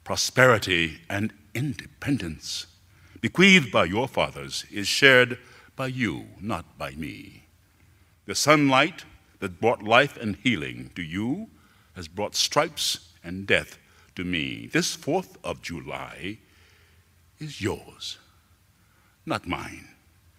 prosperity, and independence, bequeathed by your fathers, is shared by you, not by me. The sunlight that brought life and healing to you has brought stripes and death to me. This 4th of July is yours, not mine.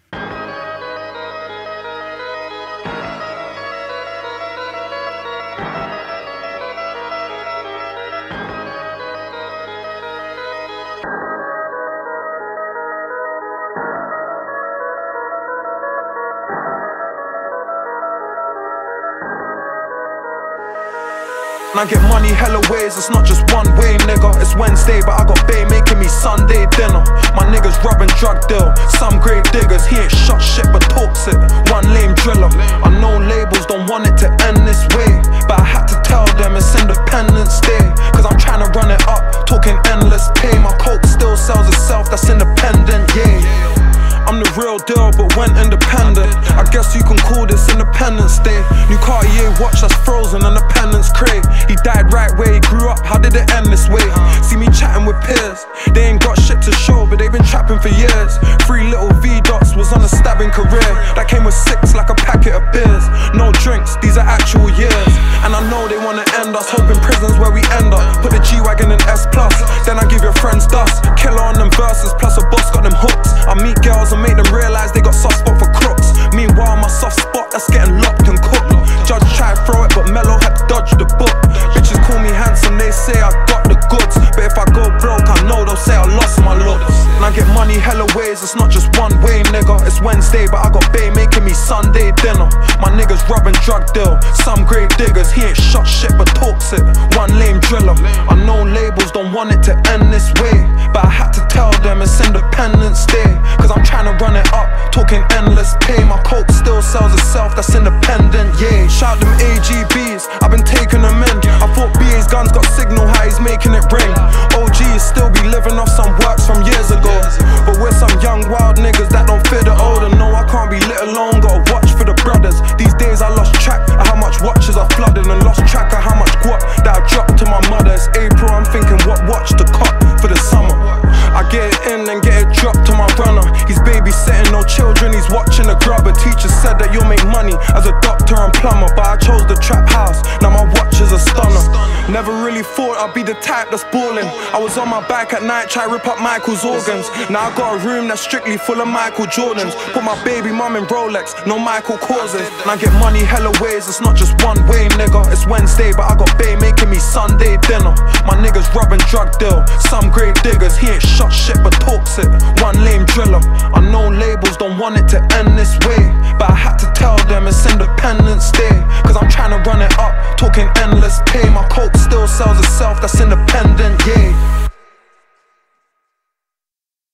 I get money hella ways, it's not just one way, nigga. It's Wednesday, but I got Bay making me Sunday dinner. My niggas robbing drug deal, some great diggers. He ain't shot shit but talks it, one lame driller. Unknown labels don't want it to end this way, but I had to tell them it's Independence Day. Cause I'm trying to run it up, talking endless pay. My coke still sells itself, that's independent, yeah. I'm the real deal, but went independent. I guess you can call this Independence Day. New Cartier watch that's frozen and the pendant's cray. He died right where he grew up, how did it end this way? See me chatting with peers, they ain't got shit to show, but they've been trapping for years. 3 little V-dots was on a stabbing career that came with 6 like a packet of beers. No drinks, these are actual years. And I know they wanna end us, hoping prisons where we end up. Put the G-Wagon in S+, then I give your friends dust. Killer on them verses, plus a boss got them hooks. I meet girls and make them realize they got soft spot for crooks. Meanwhile my soft spot that's getting locked and cooked. Judge tried to throw it but Mello had to dodge the book. Bitches call me handsome, they say I got the goods, but if I go broke I know they'll say I lost my looks. And I get money hella ways, it's not just one way, nigga. It's Wednesday but I got Bay making me Sunday dinner. My niggas robbing drug deal, some great diggers. He ain't shot shit but talks it, one lame driller. Unknown labels don't want it to end this way, but I had to tell them it's Independence Day. Cause I'm trying to run it up, talking endless pay. My coke still sells itself, that's independent, yeah. Shout them AGBs, I've been taking them in. I thought BA's guns got signal, how he's making it ring. OGs still be living off some works from years ago, but we're some young wild niggas that don't fit the older. No, I can't be lit alone, gotta watch for the brothers. These days I lost track of how much watches I flooded, and lost track of how much guap that I dropped to my mother. It's April, I'm thinking what watch to cop for the summer. I get it in and get it dropped to my runner. He's babysitting no children, he's watching the grubber. Teacher said that you'll make money as a doctor and plumber, but I chose the trap house, now my watch is a stunner. Never really thought I'd be the type that's balling. I was on my back at night, try rip up Michael's organs. Now I got a room that's strictly full of Michael Jordans. Put my baby mum in Rolex, no Michael causes. And I get money hella ways, it's not just one way, nigga. It's Wednesday but I got Bay making me Sunday dinner. My niggas robbing drug deal, some great diggers. He ain't shot shit but talks it, one lame driller. Unknown labels don't want it to end this way, but I had to tell them it's Independence Day.